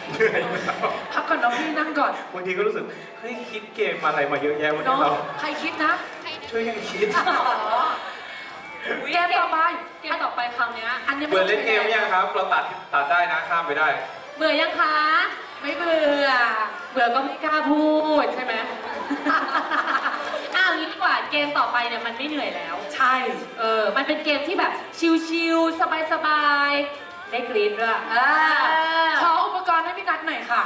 พักก่อนนะพี่นั่งก่อนบางทีก็รู้สึกเฮ้ยคิดเกมอะไรมาเยอะแยะวันนี้เนาะเราใครคิดนะช่วยกันคิดเกมต่อไปคราวนี้อันนี้เบื่อเล่นเกมยังครับ เราตัดได้นะข้ามไปได้เบื่อยังคะไม่เบื่อก็ไม่กล้าพูดใช่ไหมอ้าวงี้ดีกว่าเกมต่อไปเนี่ยมันไม่เหนื่อยแล้วใช่มันเป็นเกมที่แบบชิลๆสบายๆได้กรี๊ดด้วยขออุปกรณ์ให้พี่นัทหน่อยค่ะ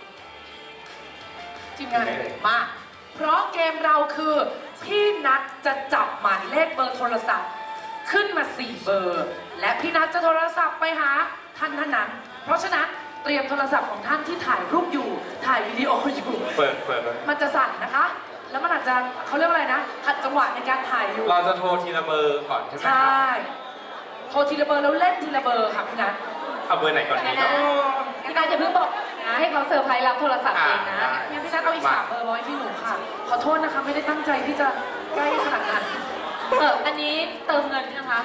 ทีมงานมาเพราะเกมเราคือพี่นัทจะจับหมายเลขเบอร์โทรศัพท์ขึ้นมา4เบอร์และพี่นัทจะโทรศัพท์ไปหาท่านนั้นเพราะฉะนั้นเตรียมโทรศัพท์ของท่านที่ถ่ายรูปอยู่ถ่ายวิดีโออยู่เปิดมันจะสั่นนะคะแล้วมันอาจจะเขาเรียกว่าอะไรนะขัดจังหวะในการถ่ายอยู่เราจะโทรทีละเบอร์ก่อนใช่ไหมครับใช่โทรทีละเบอร์แล้วเล่นทีละเบอร์ค่ะพี่นัทเอาเบอร์ไหนก่อนดีเนาะพี่นัทจะเพิ่งบอกนะให้เขาเซอร์ไพรส์รับโทรศัพท์เองนะงั้นพี่นัทเอาอีก3เบอร์ไว้ที่หนูค่ะขอโทษนะคะไม่ได้ตั้งใจที่จะใกล้ขนาดนั้นอันนี้เติมเงินนะคะ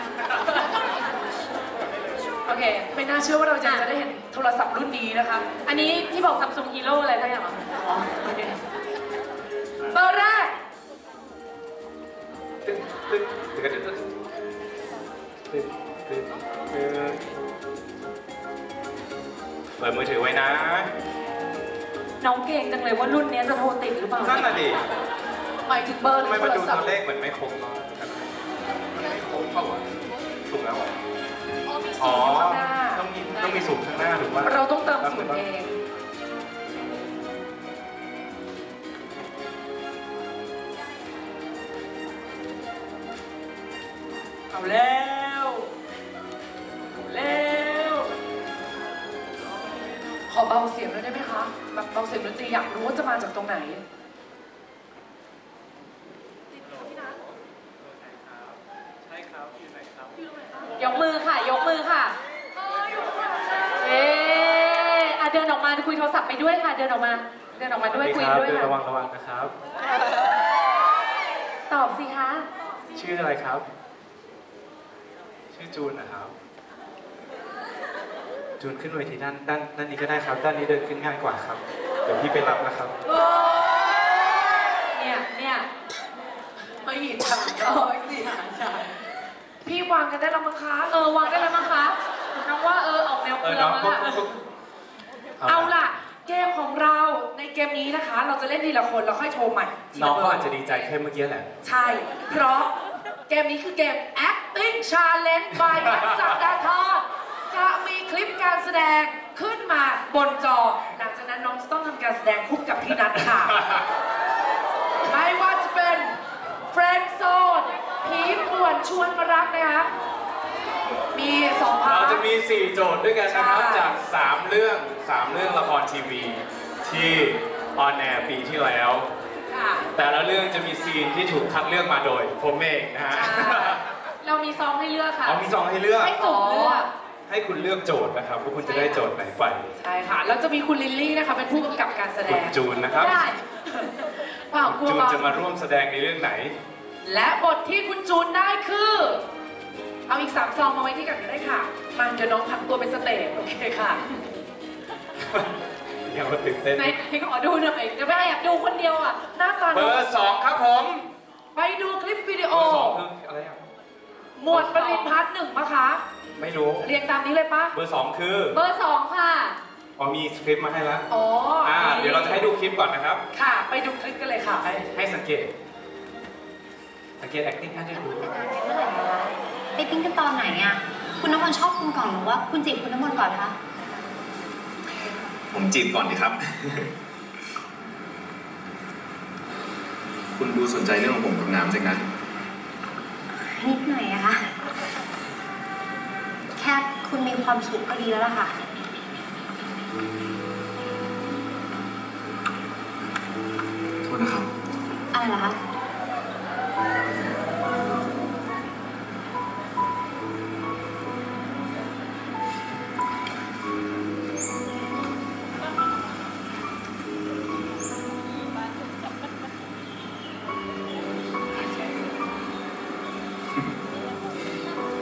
โอเคไม่น่าเชื่อว่าเราจะได้เห็นโทรศัพท์รุ่นนี้นะคะอันนี้ที่บอก Samsung Hero อะไรทั้งอย่างเหรอเบอร์แรกเปิดมือถือไว้นะน้องเก่งจังเลยว่ารุ่นนี้จะโทรติดหรือเปล่านั่นน่ะดิหมายถึงเบอร์ทำไมมาดูตัวเลขเหมือนไม่ครบเนาะไม่ครบเปล่าวะถูกแล้วอ๋อต้องมีสูงข้างหน้าหรือว่าเราต้องเติมสูงเองเอาแล้วขอเบาเสียงด้วยได้ไหมคะแบบเบาเสียงดนตรีอยากรู้ว่าจะมาจากตรงไหนยกมือค่ะยกมือค่ะเดินออกมาคุยโทรศัพท์ไปด้วยค่ะเดินออกมาด้วยคุยด้วยค่ะระวังนะครับตอบสิคะชื่ออะไรครับชื่อจูนนะครับจูนขึ้นเวทีด้านนี้ก็ได้ครับด้านนี้เดินขึ้นง่ายกว่าครับเดี๋ยวพี่ไปรับนะครับเนี่ยไม่หินฉันพี่วางกันได้แล้วมั้งคะวางได้แล้วมั้งคะน้องว่าออกแนวเกลือมาเอาล่ะเกมของเราในเกมนี้นะคะเราจะเล่นทีละคนแล้วค่อยโทรใหม่น้องก็อาจจะดีใจแค่เมื่อกี้แหละใช่เพราะเกมนี้คือเกม acting challenge by นัทสัปดาห์ทองจะมีคลิปการแสดงขึ้นมาบนจอหลังจากนั้นน้องจะต้องทำการแสดงคู่กับพี่นัทค่ะไม่ว่าจะเป็นเฟรนด์โซนผีป่วนชวนมารักนะคะมี2 พาร์ทเราจะมี4โจทย์ด้วยกันนะครับจาก3 เรื่องละครทีวีที่ออนแอร์ปีที่แล้วแต่ละเรื่องจะมีซีนที่ถูกคัดเลือกมาโดยผมเองนะฮะเรามีซองให้เลือกค่ะมีซองให้เลือกให้สุ่มเลือกให้คุณเลือกโจทย์นะครับว่าคุณจะได้โจทย์ไหนไปใช่ค่ะแล้วจะมีคุณลิลลี่นะคะเป็นผู้กำกับการแสดงคุณจูนนะครับได้จูนจะมาร่วมแสดงในเรื่องไหนและบทที่คุณจูนได้คือเอาอีก3 ซองมาไว้ที่กันก็ได้ค่ะมันเดี๋ยวน้องผันตัวเป็นสเตจโอเคค่ะยังมาตื่นเต้นไหนขอดูหน่อยจะไม่อยากดูคนเดียวอ่ะหน้าตาเบอร์2ครับผมไปดูคลิปวิดีโอเบอร์2คืออะไรอ่ะหมวดปริญญา1ปะคะไม่รู้เรียงตามนี้เลยปะเบอร์2คือเบอร์2ค่ะมีสคริปต์มาให้แล้วเดี๋ยวเราจะให้ดูคลิปก่อนนะครับค่ะไปดูคลิปกันเลยค่ะให้สังเกต acting ท่านได้ดูไปปิ้งกันตอนไหนอ่ะคุณน้ำมนต์ชอบคุณก่อนหรือว่าคุณจีบคุณน้ำมนต์ก่อนคะผมจีบก่อนดีครับ คุณดูสนใจเรื่องของผมกับน้ำจังนะนิดหน่อยอะค่ะแค่คุณมีความสุขก็ดีแล้วล่ะค่ะโทษนะครับอะไรเหรอคะ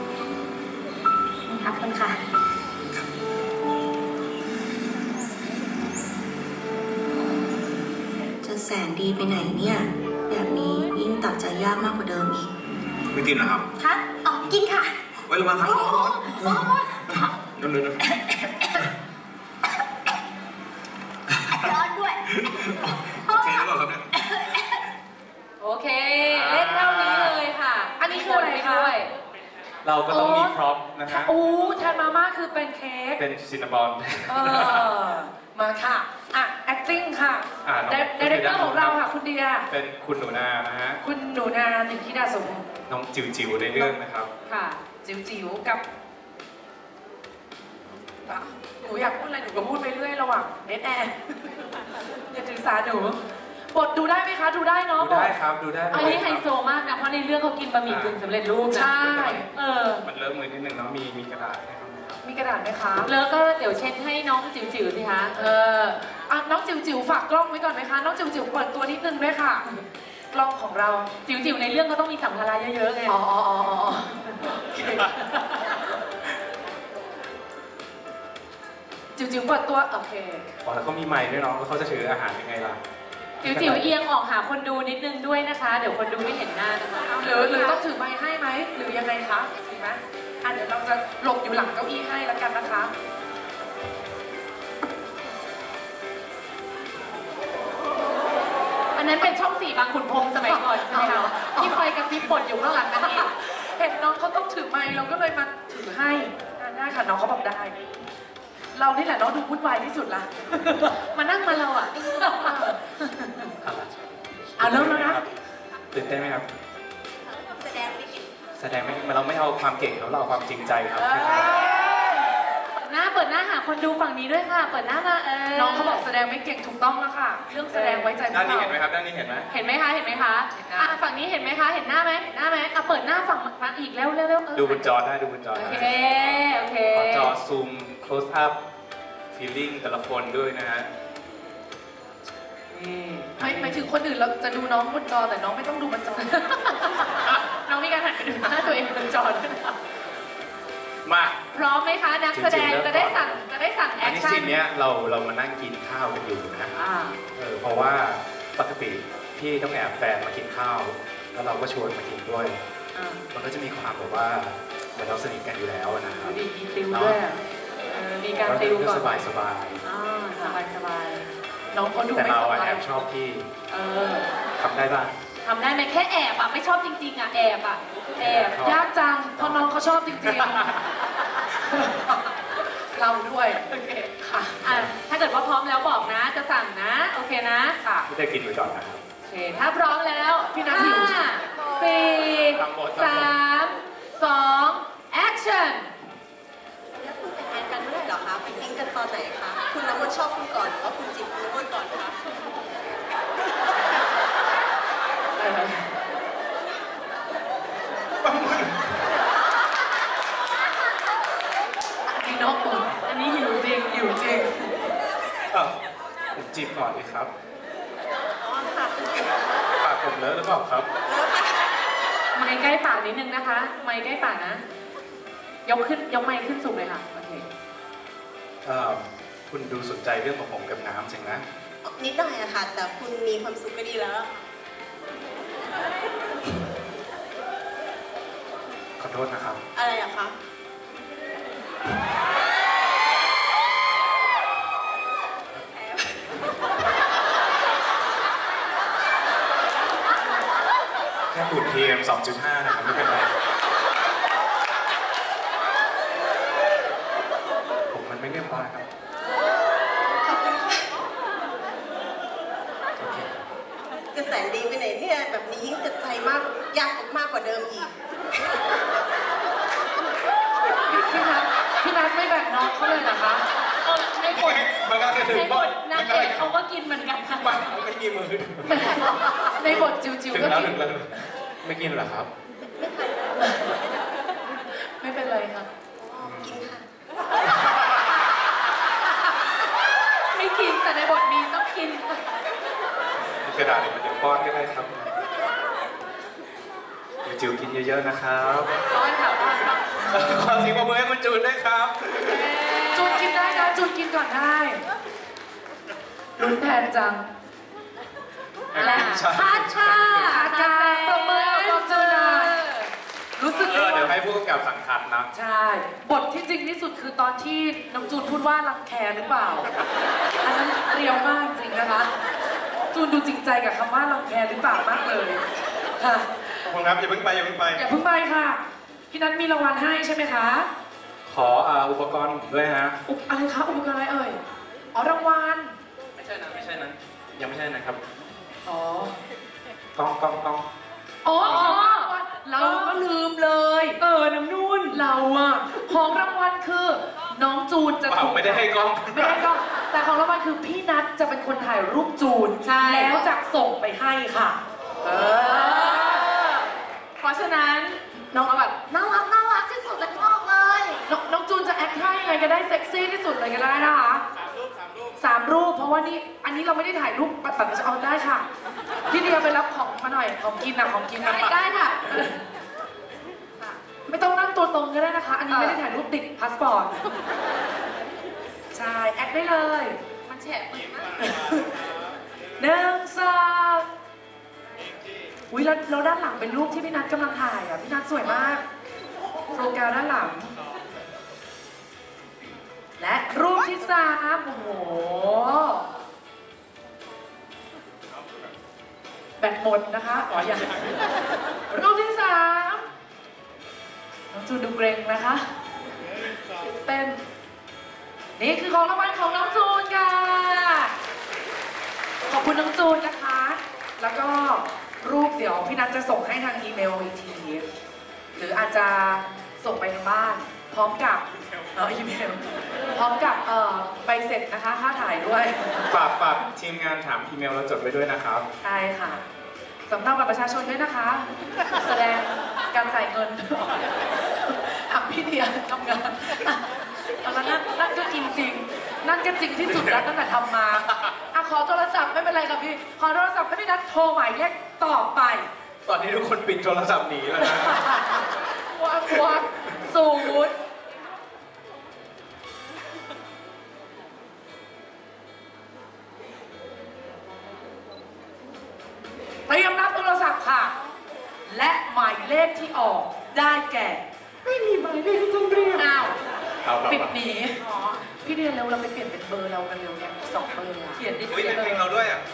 ขอบคุณค่ะแสนดีไปไหนเนี่ย แบบนี้ยิ่งตัดใจยากมากกว่าเดิมอีกไม่กินนะครับคะอ๋อกินค่ะไว้ระวังครับร้อนนู่นร้อนด้วยโอเคหรือเปล่าครับเนี่ยโอเค เล่นเท่านี้เลยค่ะอันนี้คืออะไรคะด้วยเราก็ต้องมีพร็อพนะฮะโอ้แทนมาม่าคือเป็นเค้กเป็นซินนามอนเออ มาค่ะ อ่ะ acting ค่ะน้องไดเรคเตอร์ของเราค่ะ คุณเดียเป็นคุณหนูนานะฮะคุณหนูนาหนึ่งธิดาสมน้องจิ๋วๆในเรื่องนะครับค่ะจิ๋วๆกับอ่ะหนูอยากพูดอะไรหนูก็พูดไปเรื่อยระหว่างเน็ตแอร์ อย่าถือสาหนูบทดูได้ไหมคะ ดูได้เนาะดูได้ครับ ดูได้อันนี้ไฮโซมากนะ เพราะในเรื่องเขากินบะหมี่กึ่งสำเร็จรูปนะใช่เออมันเริ่มมือนิดนึงเนาะ มีกระดาษให้ครับมีกระดาษไหมคะแล้วก็เดี๋ยวเช็ดให้น้องจิ๋วๆสิคะเอออ่ะน้องจิ๋วๆฝากกล้องไว้ก่อนไหมคะ น้องจิ๋วๆเปิดตัวนิดนึงด้วยค่ะ กล้องของเราจิ๋วๆในเรื่องก็ต้องมีสัมภาระเยอะๆไงอ๋อจิ๋วๆเปิดตัว โอเคอ๋อแล้วเขามีไมค์ด้วยเนาะแล้วเขาจะถืออาหารยังไงล่ะจิ๋วๆเอียงออกหาคนดูนิดนึงด้วยนะคะ เดี๋ยวคนดูไม่เห็นหน้านะคะหรือต้องถือไมค์ให้ไหม หรือยังไงคะถือไหมอ่ะเดี๋ยวเราจะหลบอยู่หลังเก้าอี้ให้แล้วกันนะคะอันนั้นเป็นช่องสี่บางขุนพรหมสมัยก่อนใช่ไหมคะที่ไฟกระพริบบทอยู่ข้างหลังนั่นเองเห็นน้องเขาต้องถือไมค์เราก็เลยมาถือให้ได้ค่ะน้องเขาบอกได้ เรานี่แหละน้องดูวุ่นวายที่สุดละมานั่งมาเราอ่ะเอาเริ่มแล้วนะตื่นเต้นไหมครับแสดงไม่เก่งแสดงไม่เราไม่เอาความเก่งครับเราเอาความจริงใจครับเปิดหน้าหาคนดูฝั่งนี้ด้วยค่ะ เปิดหน้ามาน้องเขาบอกแสดงไม่เก่งถูกต้องแล้วค่ะ เรื่องแสดงไว้ใจพวด้านกนี้เราเห็นไหมครับ ด้านนี้เห็นไหมเห็นไหมคะเห็นไหมคะเห็นนะอ่ะฝั่งนี้เห็นไหมคะเห็นหน้าไหมเห็นหน้าไหมอ่ะเปิดหน้าฝั่งอีกเร็วเร็วเร็วดูบนจอได้ดูบนจอโอได้เคโอเคขอจอซูม close up feeling แต่ละคนด้วยนะฮะหมายถึงคนอื่นเราจะดูน้องบนจอแต่น้องไม่ต้องดูบนจอน้องมีการหันไปดูหน้าตัวเองบนจอด้วยนะมาพร้อมไหมคะนักแสดงจะได้สั่งแออันคนี้ชั่ซีนนเนี้ยเรามานั่งกินข้าวกันอยู่นะอ่าเพราะว่าปกติพี่ต้องแอบแฟนมากินข้าว แล้วเราก็ชวนมากินด้วยอ่ามันก็จะมีความแบบว่าเหมือนเราสนิทกันอยู่แล้วนะครับดีติวด้วยอ่ะมีการติวก่อนสบายสบายอ่าสบายน้องเขาดูแต่ไม่เราสบายแอบชอบพี่เออทำได้ป่ะทำได้ไหมแค่แอบอ่ะไม่ชอบจริงๆอ่ะแอบอ่ะแอบยากจังเพราะน้องเขาชอบจริงๆ เราด้วยโอเคค่ะอ่ะถ้าเกิดว่าพร้อมแล้วบอกนะจะสั่งนะโอเคนะค่ะไม่ได้กินไปก่อนนะครับโอเคถ้าพร้อมแล้วพี่นัทหิวห้าสี่ทำหมดสามสองแอคชั่นแล้วคุณแต่งงานกันเมื่อไหร่เหรอคะ ไปปิ๊งกันตอนไหนคะ คุณน้ำมนต์ชอบคุณก่อนหรือว่าคุณจีบคุณน้ำมนต์ก่อนคะมีน้องตุ่นอันนี้หิวจริงอยู่จริงผมจีบก่อนเลยครับอ๋อค่ะปากผมเลอะหรือเปล่าครับไม้ใกล้ปากนิดนึงนะคะ ไม้ใกล้ปากนะ ยกไม้ขึ้นสูงเลยค่ะ โอเคคุณดูสนใจเรื่องของผมกับน้ำจริงนะนิดหน่อยอะค่ะ แต่คุณมีความสุขก็ดีแล้วขอโทษนะครับอะไรอะคะแค่ฝุ่น PM 2.5 นะครับไม่เป็นไร ผมมันไม่เรียบร้อยครับขอบคุณค่ะโอเคจะแสนดีไปไหนเนี่ย แบบนี้ยิ่งเจ็บใจมาก ยากมากกว่าเดิมอีกพี่นัทไม่แบ่งน้องเขาเลยเหรอคะในบทมันก็จะถึงในบบ อทนางเอกเขาก็กินเหมือนกันค่ะมันไม่มีมือในบทจิวถึงๆก็แล้วกิถึนงแล้วไม่กินเหรอครับไม่เป็นไรค่ะกินค่ะไม่กินแต่ในบทมีต้องกินค่ะกระดาษเนี่ยมันจะป้อนก็ได้ครับจิ๋วกินเยอะๆนะครับป้อนค่ะป้อนขอเสียงปรบมือให้คุณจูนด้วยครับจูนกินได้นะจูนกินก่อนได้ลุ้นแทนจังและคาชาอาการประเมินความเจอหน่อยรู้สึกได้เดี๋ยวว่าให้ผู้กำกับสั่งคัดนะใช่ บทที่จริงที่สุดคือตอนที่น้องจูนพูดว่ารังแคหรือเปล่า อันนั้นเรียวมากจริงนะคะ จูนดูจริงใจกับคำว่ารังแคหรือเปล่ามากเลยค่ะขอบคุณครับ อย่าเพิ่งไป อย่าเพิ่งไปอย่าเพิ่งไปค่ะ พี่นัทมีรางวัลให้ใช่ไหมคะขออุปกรณ์ด้วยฮะอะไรคะอุปกรณ์อะไรเอ่ย อ๋อรางวัลไม่ใช่นะไม่ใช่นะยังไม่ใช่นะครับอ๋อกล้องอ๋อเราก็ลืมเลย น้ำนุ่น เราอะของรางวัลคือ น้องจูนจะเปล่าถูกไม่ได้ให้กล้องไม่ได้ก็ แต่ของรางวัลคือพี่นัทจะเป็นคนถ่ายรูปจูนใช่แล้วจะส่งไปให้ค่ะเพราะฉะนั้นน้องเอาแบบน่ารักที่สุดเลยบอกเลยน้องจูนจะแอคท่ายังไงก็ได้เซ็กซี่ที่สุดเลยก็ได้นะคะสามรูป เพราะว่านี่อันนี้เราไม่ได้ถ่ายรูปปัดจะเอาได้ค่ะ พี่เดียไปรับของมาหน่อย ของกินนะของกินมาได้ค่ะไม่ต้องนั่งตัวตรงก็ได้นะคะ อันนี้ไม่ได้ถ่ายรูปติดพาสปอร์ต ใช่ แอคได้เลยมันแฉะมือมากหนึ่งสองอุ้ยแล้วด้านหลังเป็นรูปที่พี่นัทกำลังถ่ายอ่ะ พี่นัทสวยมากโปรแกรมด้านหลัง และรูปที่สามโอ้โห แบตหมดนะคะ อ๋ออย่างรูปที่สามน้องจูนดูเกรงนะคะเต้น นี่คือของรางวัลของน้องจูนค่ะ ขอบคุณน้องจูนนะคะ แล้วก็รูปเดี๋ยวพี่นัทจะส่งให้ทางอีเมลอีกที หรืออาจจะส่งไปทางบ้าน พร้อมกับอีเมล พร้อมกับใบเสร็จนะคะ ค่าถ่ายด้วยฝากทีมงานถามอีเมลแล้วจดไว้ด้วยนะครับใช่ค่ะสำเนาบัตรประชาชนด้วยนะคะ แสดงการจ่ายเงินพี่เดียทำงานแล้วนั่นก็จริงๆ นั่นก็จริงที่สุดแล้วตั้งแต่ทำมาขอโทรศัพท์ไม่เป็นไรครับพี่ ขอโทรศัพท์ให้พี่นัทโทรหมายเลขต่อไปตอนนี้ทุกคนปิดโทรศัพท์หนีแล้วนะวักศูนย์เตรียมรับโทรศัพท์ค่ะ และหมายเลขที่ออกได้แก่ ไม่มีหมายเลขที่ต้องเรียกอ้าวเอาแบบปิดหนีพี่เดียเร็วเราไปเปลี่ยนเป็นเบอร์เรากันเร็วเนี่ย2 เบอร์อะเขียนดิอุ้ยเป็นเพลงเราด้วยอ่ะ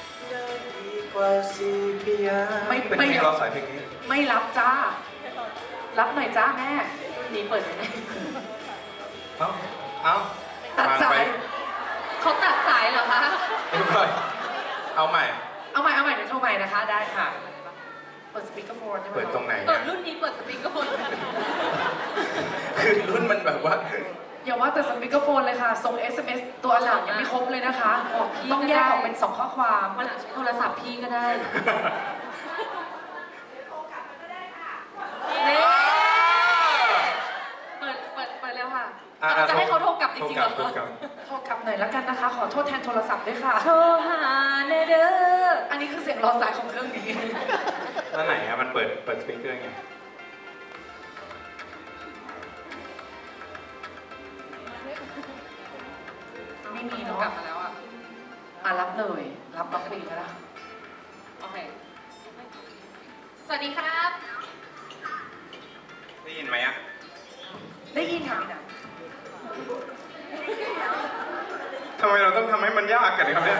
ไม่เป็นเพลงเราสายเพลงนี้ไม่รับจ้า รับหน่อยจ้าแม่นี่เปิดไหมเอ้าตัดสายเขาตัดสายเหรอคะเอาใหม่เอาใหม่เดี๋ยวโทรใหม่นะคะได้ค่ะ เปิดสปีกเกอร์โฟนใช่ไหมเปิดตรงไหนรุ่นนี้เปิดสปีกเกอร์โฟนคือรุ่นมันแบบว่าอย่าว่าแต่สปีกเกอร์โฟนเลยค่ะ ส่ง SMS ตัวหลังยังไม่ครบเลยนะคะ ต้องแยกออกเป็น2 ข้อความวันหลังใช้โทรศัพท์พี่ก็ได้เปิดแล้วค่ะ จะให้เขาโทรกลับจริงๆเหรอโทรกลับโทรกลับหน่อยแล้วกันนะคะ ขอโทษแทนโทรศัพท์ด้วยค่ะโทรหาเนเด้ออันนี้คือเสียงรอสายของเครื่องนี้แล้วไหนอะมันเปิดสปีกเกอร์ไงไม่มีโทรเนาะกลับมาแล้วอ่ะรับเลย รับล็อกดีแล้วล่ะโอเค สวัสดีครับได้ยินไหมอะได้ยินค่ะพี่นะทำไมเราต้องทำให้มันยากกันเลยครับเนี่ย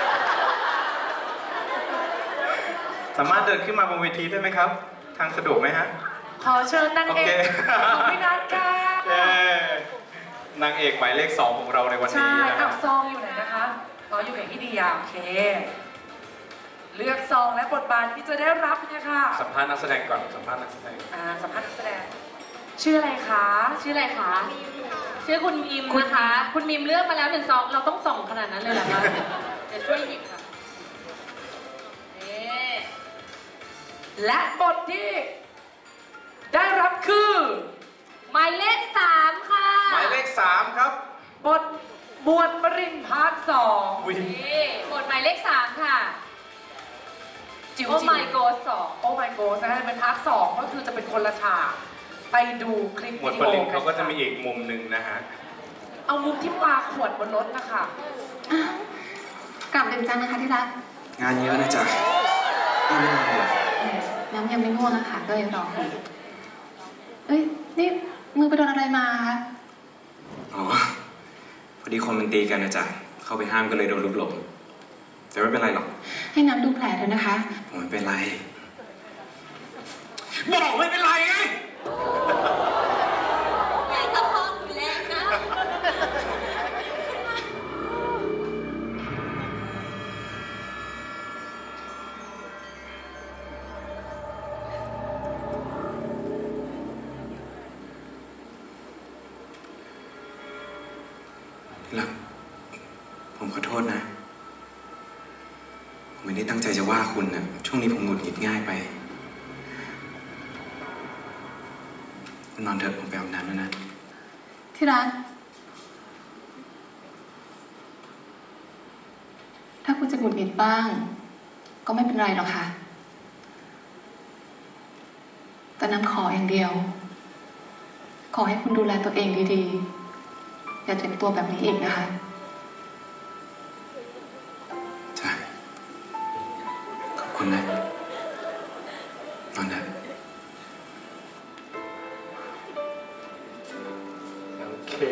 สามารถเดินขึ้นมาบนเวทีได้ไหมครับ ทางสะดวกไหมฮะขอเชิญนางเอกโอเคของพี่นัทค่ะเย้นางเอกหมายเลข 2 ของเราในวันนี้ใช่นะครัอ้าบวซองอยู่ไหนนะคะอ๋ออยู่กับพี่เดียโอเค เลือกซองและบทบาทที่จะได้รับเนี่ยค่ะสัมภาษณ์นักแสดงก่อน สัมภาษณ์นักแสดงสัมภาษณ์นักแสดง ชื่ออะไรคะชื่ออะไรคะ ชื่อคุณมิมนะคะ คุณมิมเลือกมาแล้ว1 ซอง เราต้องส่องขนาดนั้นเลยเหรอคะ เดี๋ยวช่วยหยิบค่ะนี่และบทที่ได้รับคือหมายเลข3ค่ะหมายเลข 3 ครับบทบวชปริญพาร์ทสองอุ๊ยนี่กดหมายเลข3ค่ะจิ๋วโอ้จิ๋ว my god 2 โอ้ my god นะคะเป็นพาร์ทสองก็คือจะเป็นคนละฉากไปดูคลิปหมวดวิปดีริโอญเขาก็จะมีอีกมุมหนึ่งนะฮะเอามุมที่ปลาขวดบนรถนะคะกลับดึกจังนะคะที่รักงานเยอะนะจ๊ะไม่นอนเหรอน้ำยังไม่ง่วงอะค่ะก็เลยรอคุณเอ้ย นี่มือไปโดนอะไรมาคะอ๋อ พอดีคนมันตีกันนะจ๊ะ เข้าไปห้ามก็เลยโดนลูกหลงแต่ไม่เป็นไรหรอกให้น้ำดูแผลเถอะนะคะผมไม่เป็นไร บอกไม่เป็นไรไงใหญ่เท่าพ่อหนูแรงนะที่รักผมขอโทษนะ ผมไม่ได้ตั้งใจจะว่าคุณนะช่วงนี้ผมหงุดหงิดง่ายไปคุณนอนเถอะผมไปอาบน้ำแล้วนะที่รัก ถ้าคุณจะหงุดหงิดบ้าง ก็ไม่เป็นไรหรอกค่ะ แต่น้ำขออย่างเดียว ขอให้คุณดูแลตัวเองดีๆ อย่าเจ็บตัวแบบนี้อีกนะคะจ้ะขอบคุณนะ นอนเถอะโอเค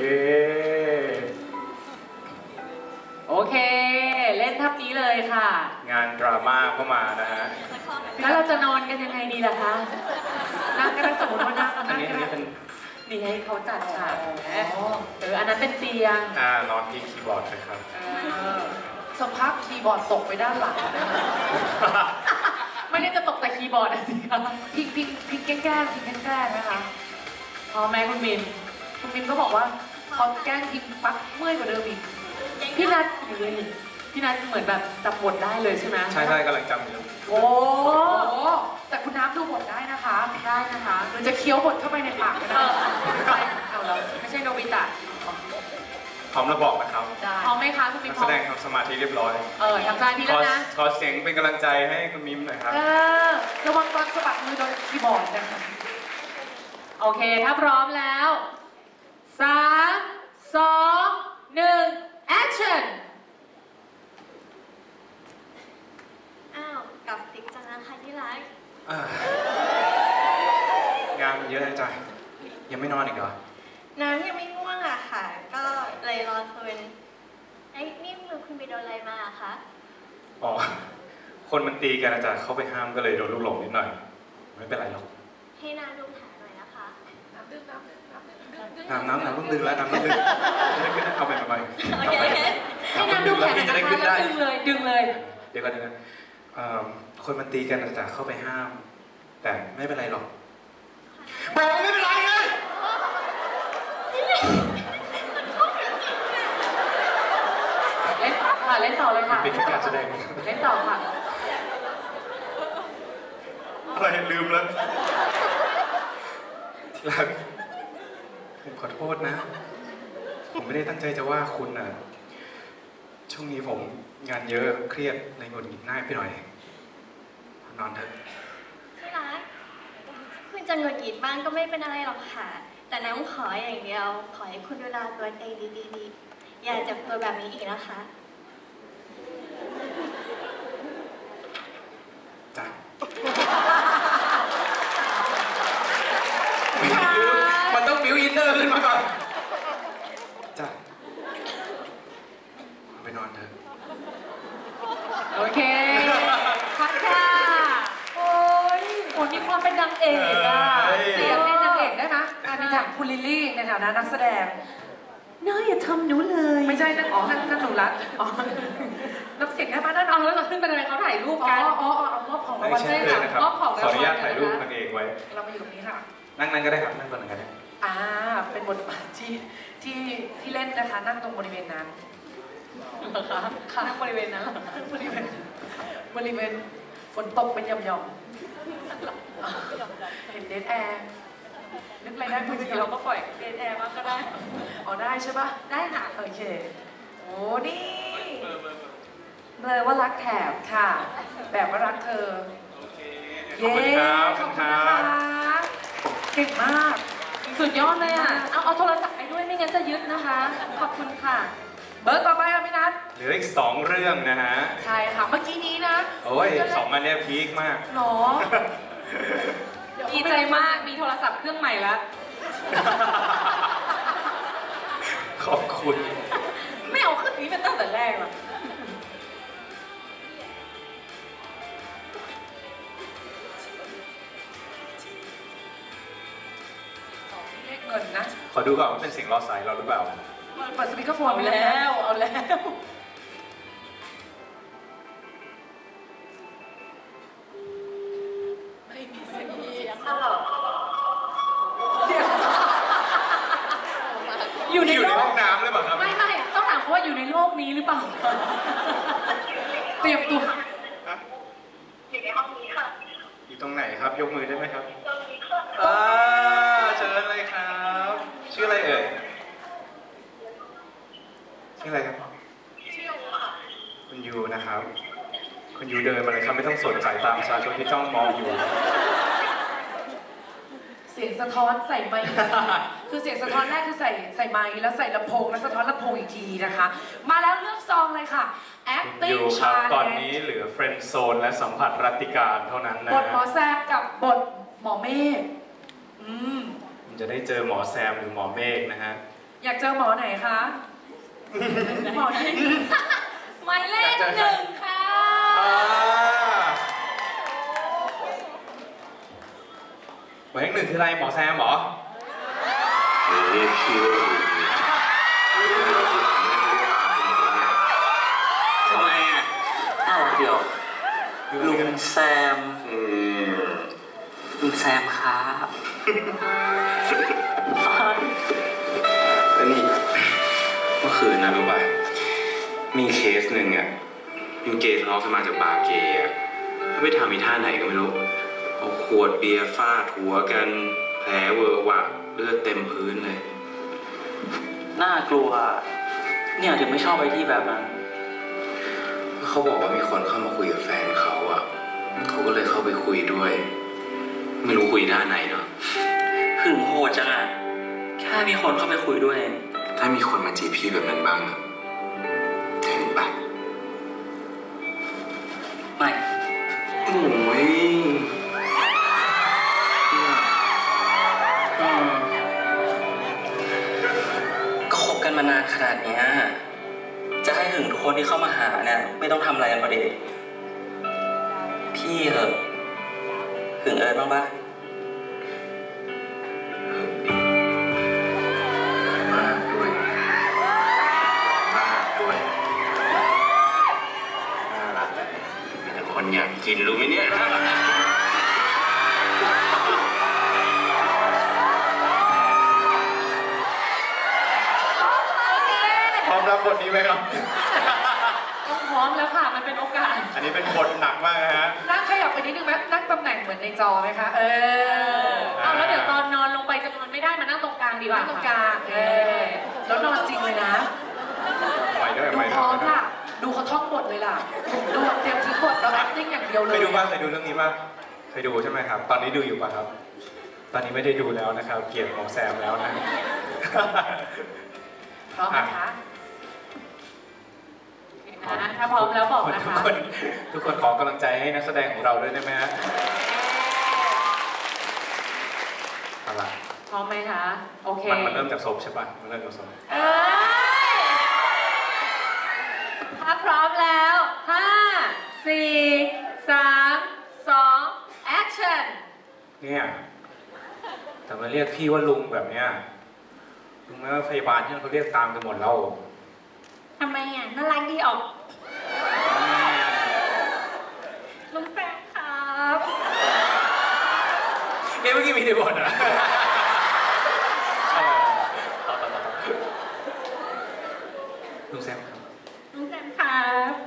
โอเค เล่นทับนี้เลยค่ะงานดราม่าเข้ามานะฮะแล้วเราจะนอนกันยังไงดีล่ะคะ นั่งก็ได้สมมติว่านั่งอันนั่งนี้ก็อันได้นี้เป็นนี่ให้เขาจัดฉากอันนั้นเป็นเตียงนอนที่คีย์บอร์ดนะครับสภาพคีย์บอร์ดตกไปด้านหลังนะคะไม่ได้จะตกแต่คีย์บอร์ดอะสิคะพิงแกล้งนะคะพอไหมคุณมินคุณมินก็บอกว่าพอแกล้งพิงปั๊บเมื่อยกว่าเดิมอีกพี่นัทอยู่เลยพี่นัทเหมือนแบบจับบทได้เลยใช่ไหมใช่กำลังจำอยู่โอ้แต่คุณน้ำดูบทได้นะคะได้นะคะหรือจะเคี้ยวบทเข้าไปในปากก็เอได้อไม่ใช่เอาแล้วไม่ใช่โนบิตะพร้อมระบอกนะครับได้พร้อมไหมคะคุณมินันกพร้แสอมดงทำสมาธิเรียบร้อยทำใจทีขแล้อวนะขอเสียงเป็นกำลังใจให้คุณมิมหน่อยครับระวังตอนสะบัดมือโดนคีย์บอร์ดนะคะโอเค ถ้าพร้อมแล้ว 3 2 1 action อ้าวกลับติ๊กจังนะคะที่รักงานมันเยอะนะจ๊ะยังไม่นอนอีกเหรอน้ำยังไม่ง่วงอะค่ะ ก็เลยรอคุณไอ้นี่มือคุณไปโดนอะไรมาอะคะอ๋อ คนมันตีกันนะจ๊ะเข้าไปห้ามก็เลยโดนลูกหลงนิดหน่อย ไม่เป็นไรหรอกให้น้ำดูแผลหน่อยนะคะน้ำต้องดึงแล้วน้ำต้องดึงจะได้ขึ้นเอาไปไปโอเคให้น้ำดูแผลหน่อยจะนะได้คะขึ้นแล้ได้วดึงเลยเดี๋ยวก่อนคนมันตีกันนะจ๊ะเข้าไปห้าม แต่ไม่เป็นไรหรอกบอกว่าไม่เป็นไรไงเล่นต่อค่ะ เล่นต่อเลยค่ะเป็นแค่การแสดงเล่นต่อค่ะอะไรลืมแล้วที่รักผมขอโทษนะ ผมไม่ได้ตั้งใจจะว่าคุณน่ะ ช่วงนี้ผมงานเยอะเครียดเลยหงุดหงิดง่ายไปหน่อย นอนเถอะที่รัก คุณจะหงุดหงิดบ้างก็ไม่เป็นอะไรหรอกค่ะ แต่น้ำขออย่างเดียว ขอให้คุณดูแลตัวเองดีๆอย่าเจ็บตัวแบบนี้อีกนะคะจ้ะมันต้องบิวอินเนอร์ขึ้นมาก่อน จ้ะไปนอนเถอะโอเคพักค่ะโอ้ยโอ้ยมีความเป็นนางเอกอ่ะเสียงเป็นนางเอกได้ไหมมีถามคุณลิลลี่ในฐานะนักแสดงน้าอย่าทำหนูเลยไม่ใช่นั่นนั่นหนูรัตอ๋อน้ำเสียงได้ไหมนั่นเอาแล้วเราขึ้นไปทำไมเขาถ่ายรูปอ๋อกันเอามอบของรางไม่วัลใช่ให้เลยนะครับมอบของขออนุญาตรางวัลถ่ายรูปนางเอกไว้เรามาอยู่ตรงนี้ค่ะนั่งก็ได้ครับ นั่งก่อนก็ได้เป็นบทบาทที่เล่นนะคะ นั่งตรงบริเวณนั้นเหรอคะค่ะนั่งบริเวณนั้นเหรอคะบริเวณฝนตกเป็นหย่อมๆเห็นเดทแอร์นึกอะไรได้บาคุงณทีเราก็ปล่อยเดนแอร์มางก็ได้อ๋อได้ใช่ปะได้ค่ะโอเค โอ้นี่เบลอว่ารักแถบค่ะ แบบว่ารักเธอขอบคุณครับขอบคุณนะคะเก่งมากสุดยอดเลยอ่ะ เอาโทรศัพท์ไปด้วยไม่งั้นจะยึดนะคะ ขอบคุณค่ะเบอร์ต่อไปค่ะพี่นัทเหลืออีก2เรื่องนะฮะใช่ค่ะ เมื่อกี้นี้นะโอ้ย2อันเนี้ยพีคมากหรอดีใจมาก มีโทรศัพท์เครื่องใหม่แล้วขอบคุณไม่เอาเครื่องนี้มาตั้งแต่แรกหรอเรียกเงินนะขอดูก่อนว่าเป็นเสียงรอสายเราหรือเปล่าเปิดสปีกเกอร์โฟนเอาไปแล้วเอาแล้ว ไม่มีเสียงเสียงอยู่ในอยู่โลในห้กองน้ำหรือเปล่าครับไม่ต้องถามเขาว่าอยู่ในโลกนี้หรือเปล่าเตรียมตัวอยู่ในห้องนี้ค่ะอยู่ตรงไหนครับ ยกมือได้ไหมครับตรงนี้ค่ะเชิญเลยครับ ชื่ออะไรเอ่ย ชื่ออะไรครับชื่อยูค่ะคุณยูนะครับ คุณยูเดินมาเลยครับ ไม่ต้องสนสายตาประชาชนที่จ้องมองอยู่เสียงสะท้อนใส่ไมค์ คือเสียงสะท้อนแรกคือใส่ไมค์แล้วใส่ลำโพงแล้วสะท้อนลำโพงอีกทีนะคะ มาแล้วเลือกซองเลยค่ะคุณยู acting ครับ ตอน challenge นี้เหลือเฟรนด์โซนและสัมผัสรัตติการเท่านั้นนะบทหมอฮะแซมกับบทหมอเมฆอืมคุณจะได้เจอหมอแซมหรือหมอเมฆนะฮะอยากเจอหมอไหนคะ หมอไหนหมายเลขหนึ่งค่ะหมายเลขหนึ่งคืออะไรหมอแซมเหรอทำไมอ่ะอ้าวเดี๋ยวลุงแซมลุงแซมครับแล้วนี่เมื่อคืนนะรู้ป่ะ มีเคสหนึ่งอ่ะเป็นเกย์ทะเลาะกันมาจากบาร์เกย์อ่ะแล้วไปทำอีท่าไหนก็ไม่รู้ เอาขวดเบียร์ฟาดหัวกันแผลเวอะหวะเลือดเต็มพื้นเลยน่ากลัว เนี่ยถึงไม่ชอบไปที่แบบนั้นเขาบอกว่ามีคนเข้ามาคุยกับแฟนเขาอ่ะเขาก็เลยเข้าไปคุยด้วย ไม่รู้คุยด้านไหนเนาะหึงโหดจังอ่ะ แค่มีคนเข้าไปคุยด้วยถ้ามีคนมาจีบพี่แบบนั้นบ้างอะเห็นปะไม่โอ้ยก็คบกันมานานขนาดเนี้ยจะให้หึงทุกคนที่เข้ามาหาเนี่ยไม่ต้องทำอะไรกันประเดี๋ยวพี่เหอะหึงเอิร์ธบ้างปะมากด้วยมากด้วยน่ารักมีแต่คนอยากกินรู้ไหมเนี่ยพร้อมรับบทนี้ไหมครับต้องพร้อมแล้วค่ะ มันเป็นโอกาสอันนี้เป็นบทหนักมากนะฮะนั่งขยับไปนิดนึงไหมนั่งตำแหน่งเหมือนในจอไหมคะเอาแล้วเดี๋ยวตอนนอนลงไปจะนอนไม่ได้มานั่งตรงกลางดีกว่านั่งตรงกลางแล้วนอนจริงเลยนะไปด้วยดูไปพร้อมด้วยล่ะ ดูเขาท่องบทเลยล่ะ ดูเตรียมทิ้งบทแล้ว acting อย่างเดียวเลเคยยดูป่ะเคยดูเรื่องนี้ป่ะเคยดูใช่ไหมครับ ตอนนี้ดูอยู่ป่ะครับ ตอนนี้ไม่ได้ดูแล้วนะครับ เกลียดหมอแซมแล้วนะพร้อมนะคะถ้าพร้อมแล้วบอกนะคะทุกคนขอกำลังใจให้นักแสดงของเราด้วยได้ไหมฮะอะไรพร้อมไหมคะ โอเคมันเริ่มจากศพใช่ป่ะ มันเริ่มจากศพเอ้ยถ้าพร้อมแล้ว 5 4 3 2 action เนี่ยแต่มาเรียกพี่ว่าลุงแบบเนี้ยลุงแม้ว่าพยาบาลที่นั่นเขาเรียกตามกันหมดแล้วทำไมอ่ะ น่ารักดีออก ลุงแซมครับเมื่อกี้มีในบทอ่ะลุงแซมครับลุงแซมครับ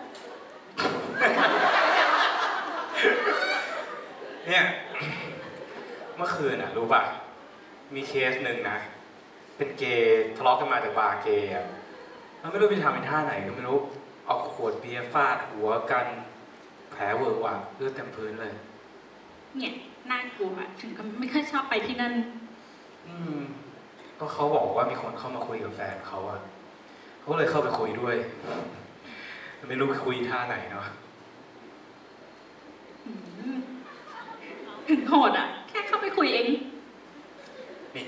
เนี่ย เมื่อคืนอ่ะรู้ป่ะ มีเคสหนึ่งนะ เป็นเกย์ทะเลาะกันมาจากบาร์เกย์อ่ะมันไม่รู้ไปทำเป็นท่าไหนก็ไม่รู้ เอาขวดเบียร์ฟาดหัวกันแผลเวอะหวะเลือดเต็มพื้นเลยเนี่ยน่ากลัวถึงก็ไม่ค่อยชอบไปที่นั่นก็เขาบอกว่ามีคนเข้ามาคุยกับแฟนเขาอะเขาเลยเข้าไปคุยด้วย ไม่รู้คุยท่าไหนเนาะโหดอ่ะ แค่เข้าไปคุยเองนี่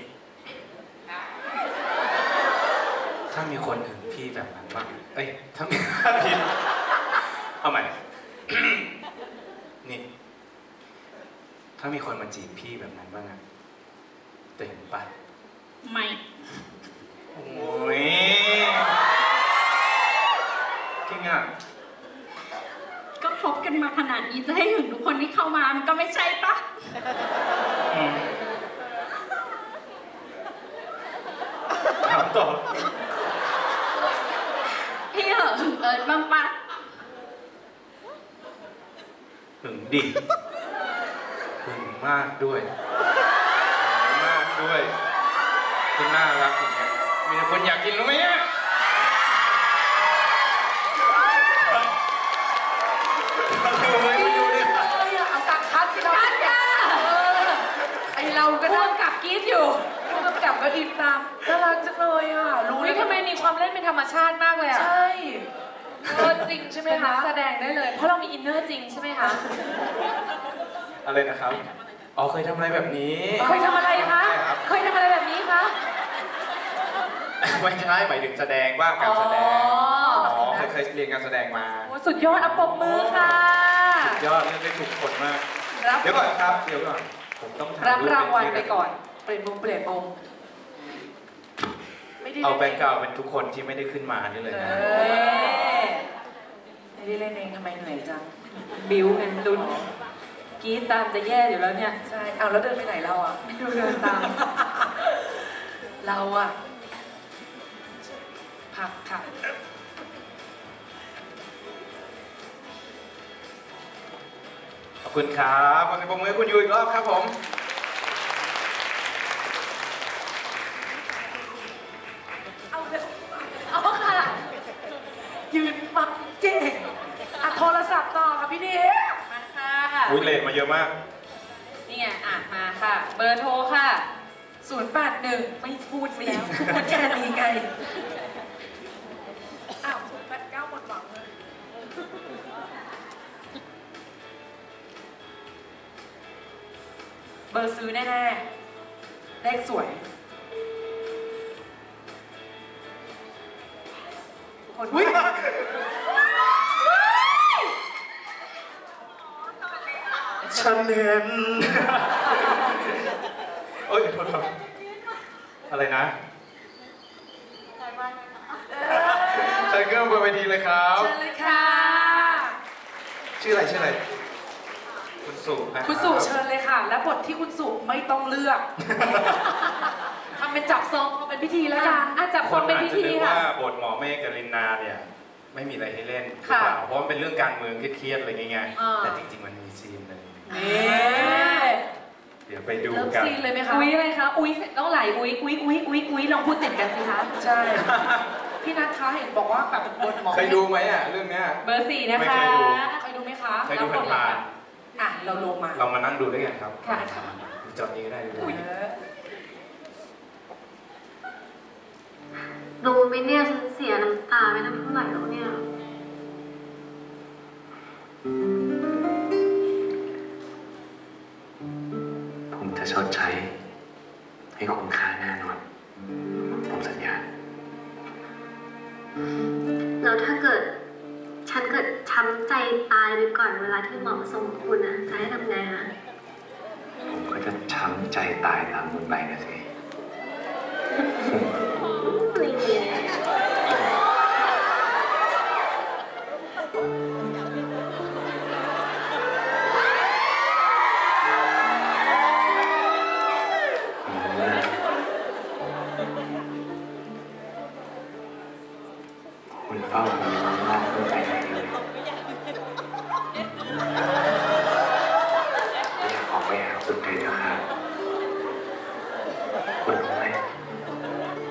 ถ้ามีคนหึงพี่แบบนั้นบ้างเอ้ยถ้ามีพี่เอาใหม่ นี่ ถ้ามีคนมาจีบพี่แบบนั้นบ้างอะจะเห็นปะไม่โอ้ยจริงอ่ะก็คบกันมาขนาดนี้จะให้หึงทุกคนที่เข้ามามันก็ไม่ใช่ปะถามต่อพี่เหอะหึงเอิร์ธบ้างปะหึงดิหึงมากด้วยหึงมากด้วยคุณน่ารักอย่างเงี้ยมีแต่คนอยากกินรู้ไหมเนี่ยรู้ไหมคุณอยู่เนี่ยเอาตักคัดสิเราคัดจ้าไอเราก็นั่งกับกรี๊ดอยู่ผู้กำกับก็อินตามน่ารักจังเลยอ่ะรู้เลยทำไมมีความเล่นเป็นธรรมชาติมากเลยอ่ะใช่จริงใช่ไหมคะแสดงได้เลยเพราะเรามีอินเนอร์จริงใช่ไหมคะอะไรนะครับอ๋อเคยทำอะไรแบบนี้เคยทำอะไรคะเคยทำอะไรแบบนี้คะไม่ใช่หมายถึงแสดงว่าการแสดงอ๋อเคยเรียนการแสดงมาโอ้สุดยอดอัปมมือค่ะสุดยอดเล่นได้ถูกคนมากรับเดี๋ยวก่อนครับเดี๋ยวก่อนผมต้องถ่ายรับรูปรางวัลไปก่อนเปลี่ยนมุมเปลี่ยนมุมไม่ได้เอาแบ็คกราวด์เป็นทุกคนที่ไม่ได้ขึ้นมานี่เลยนะไม่ได้เล่นเองทำไมเหนื่อยจังบิวไงลุ้นกรี๊ดตามจะแย่อยู่แล้วเนี่ยใช่เอาแล้วเดินไปไหนเราอ่ะไม่ดูเดินตาม เราอ่ะพักค่ะขอบคุณครับขอเสียงปรบมือให้คุณยูอีกรอบครับผมเอาเร็วเอาค่ะยืนฟังเก่งอ่ะโทรศัพท์ต่อค่ะพี่นิดมาค่ะอุ้ยเลทมาเยอะมากนี่ไงอ่ะมาค่ะ เบอร์โทรค่ะ 081ไม่พูดแล้วพูดแค่นี้ไงอ้าว089หมดหวังเลยเบอร์ซื้อแน่ๆเลขสวยคนอุ้ยฉันเห็นโอ้ยโทษครับอะไรนะใส่เครื่องบนเวทีเลยครับเชิญเลยค่ะชื่ออะไรชื่ออะไรคุณสุนะครับคุณสุเชิญเลยค่ะ และบทที่คุณสุไม่ต้องเลือกทำเป็นจับซองเอาเป็นพิธีแล้วกันจับคนเป็นพิธีอาจจะนึกค่ะว่าบทหมอเมฆกับลินนาเนี่ยไม่มีอะไรให้เล่นหรือเปล่าเพราะมันเป็นเรื่องการเมืองเครียดๆอะไรเงี้ยแต่จริงๆมันมีซีนเลยนี่เดี๋ยวไปดูเริ่มกันซีนเลยไหมคะอุ้ยอะไรคะ อุ้ยต้องไหลอุ้ยอุ้ยอุ้ยอุ้ยอุ้ยลองพูดติดกันสิคะใช่ พี่นัทคะเห็นบอกว่าแบบบทหมอเคยดูไหมอ่ะเรื่องเนี้ยเบอร์ 4 นะคะไม่เคยดูเคยดูไหมคะเคยดูผ่านอ่ะเราลงมาๆเรามานั่งดูด้วยกันครับค่ะจอดนี้ก็ได้ดูอุ๊ยรู้ไหมเนี่ยฉันเสียน้ำตาไปตั้งเท่าไหร่แล้วเนี่ยผมจะชดใช้ให้คุ้มค่าแน่นอน ผมสัญญาแล้วถ้าเกิด ฉันเกิดช้ำใจตายไปก่อนเวลาที่เหมาะสมกับคุณนะจะให้ทำไงคะผมก็จะช้ำใจตายตามคุณไปนะสิไม่มีเลยคุณเฝ้าผมอยู่ข้างล่างไม่ไปไหนเลยไม่อยากออกไปหาคุณเลยนะครับคุณรู้ไหม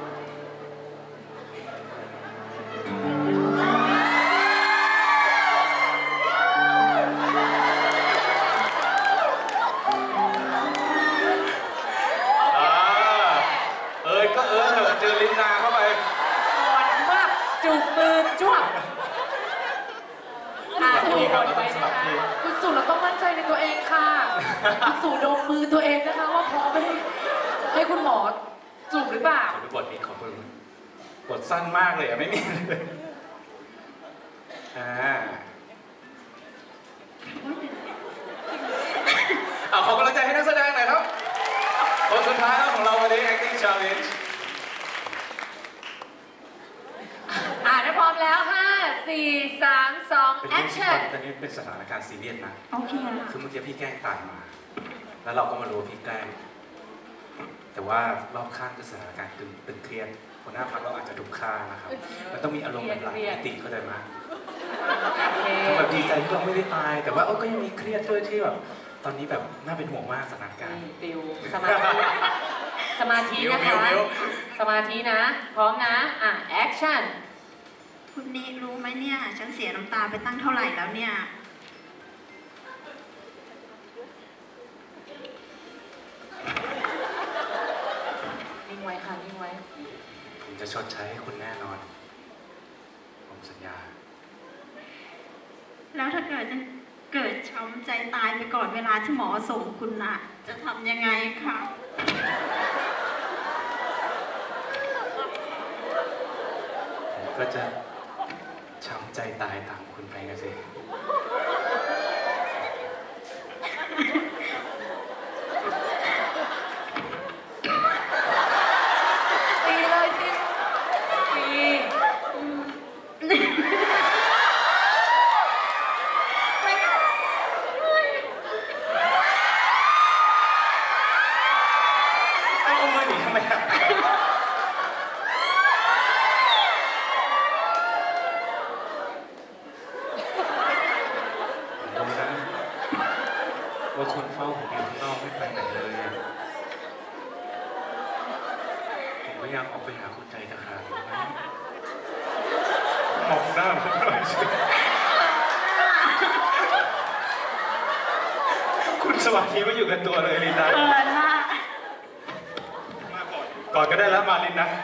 สู่เราต้องมั่นใจในตัวเองค่ะคุณสู่ดมมือตัวเองนะคะว่าพร้อมให้คุณหมอจูบหรือเปล่าขอดูบทนี้ขอดูบทสั้นมากเลยอะไม่มีเลยเอาขอกำลังใจให้นักแสดงหน่อยครับคนสุดท้ายแล้วของเราวันนี้ acting challenge ถ้าพร้อมแล้ว 5 4 3 2 action ตอนนี้เป็นสถานการณ์ซีเรียสนะโอเคคือเมื่อกี้พี่แกล้งตายมา แล้วเราก็มารู้ว่าพี่แกล้ง แต่ว่ารอบข้างคือสถานการณ์ตึงเครียดหัวหน้าพักเราอาจจะถูกฆ่านะครับ มันต้องมีอารมณ์แบบหลายมิติเข้าใจไหมคือแบบดีใจที่เราไม่ได้ตาย แต่ว่าก็ยังมีเครียดด้วยที่แบบตอนนี้แบบน่าเป็นห่วงมากสถานการณ์ปิวสมาธิสมาธินะคะ สมาธินะ พร้อมนะ action คุณนี่รู้ไหมเนี่ย ฉันเสียน้ำตาไปตั้งเท่าไหร่แล้วเนี่ยนิ่งไว้ค่ะนิ่งไว้ผมจะชดใช้ให้คุณแน่นอน ผมสัญญาแล้วถ้าเกิดช้ำใจตายไปก่อนเวลาที่หมอส่งคุณน่ะ จะทำยังไงคะผมก็จะช้ำใจตายตามคุณไปกันสิตีเลยตีเอามือหนีทำไมอะรู้นะว่าคนเฝ้าผมอยู่ข้างนอกไม่ไปไหนเลยอะผมก็อยากออกไปหาคุณใจตะขาบนะมองหน้าผมหน่อยสิคุณสมาธิไม่อยู่กับตัวเลยลินนะมาก่อนก็ได้แล้วมาลินนะ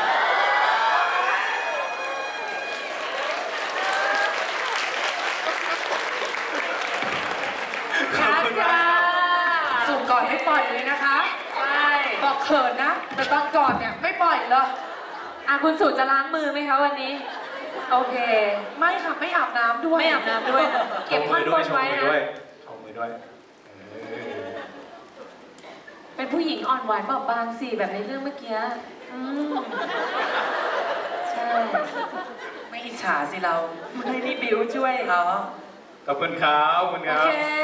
ขอบคุณมากสู่ก่อนไม่ปล่อยเลยนะคะใช่บอกเขินนะ แต่ตอนก่อนเนี่ยไม่ปล่อยเลยคุณสุจะล้างมือไหมคะวันนี้ โอเคไม่ค่ะไม่อาบน้ำด้วยไม่อาบน้ำด้วยนะเก็บท่อนบนไว้นะเอามือด้วยเป็นผู้หญิงอ่อนหวานบอบบางสิแบบในเรื่องเมื่อกี้ใช่ไม่อิจฉาสิเราไม่ได้บิวช่วยเขาขอบคุณครับขอบคุณคโอรับเค